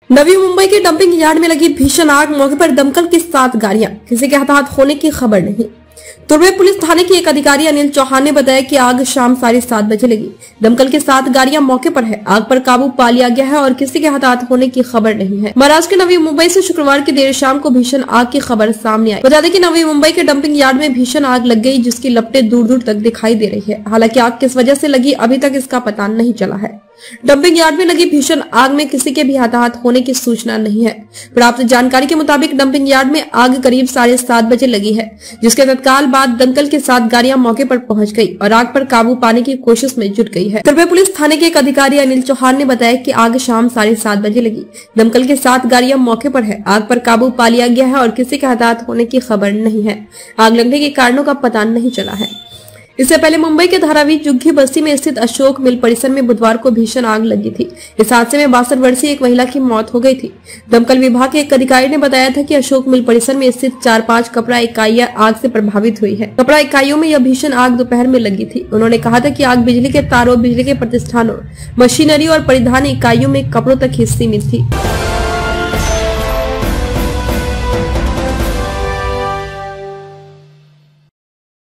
नवी मुंबई के dumping yard में लगी भीषण आग, मौके पर दमकल की 7 गाड़ियां, किसी के हताहत होने की खबर नहीं। तुर्वे पुलिस थाने के एक अधिकारी अनिल चौहान ने बताया कि आग शाम 7:30 बजे लगी। दमकल की 7 गाड़ियां मौके पर है। आग पर काबू पा लिया गया है और किसी के हताहत होने की खबर नहीं है। महाराष्ट्र के नवी मुंबई से शुक्रवार की देर शाम को भीषण आग की खबर सामने आई। बता दें कि नवी मुंबई के डंपिंग यार्ड में भीषण आग लग गई, जिसकी लपटें दूर दूर तक दिखाई दे रही है। हालांकि आग किस वजह से लगी अभी तक इसका पता नहीं चला है। डंपिंग यार्ड में लगी भीषण आग में किसी के भी हताहत होने की सूचना नहीं है। प्राप्त जानकारी के मुताबिक डंपिंग यार्ड में आग करीब 7:30 बजे लगी है, जिसके तत्काल बाद दमकल की 7 गाड़ियां मौके पर पहुंच गई और आग पर काबू पाने की कोशिश में जुट गई है। तुर्वे पुलिस थाने के एक अधिकारी अनिल चौहान ने बताया कि आग शाम 7:30 बजे लगी। दमकल की 7 गाड़ियां मौके पर है। आग पर काबू पा लिया गया है और किसी के हताहत होने की खबर नहीं है। आग लगने के कारणों का पता नहीं चला है। इससे पहले मुंबई के धारावी जुग्गी बस्ती में स्थित अशोक मिल परिसर में बुधवार को भीषण आग लगी थी। इस हादसे में 62 वर्षीय एक महिला की मौत हो गई थी। दमकल विभाग के एक अधिकारी ने बताया था कि अशोक मिल परिसर में स्थित 4-5 कपड़ा इकाइयां आग से प्रभावित हुई है। कपड़ा इकाइयों में यह भीषण आग दोपहर में लगी थी। उन्होंने कहा था कि आग बिजली के तारों, बिजली के प्रतिष्ठानों, मशीनरी और परिधान इकाइयों में कपड़ों तक ही सीमित थी।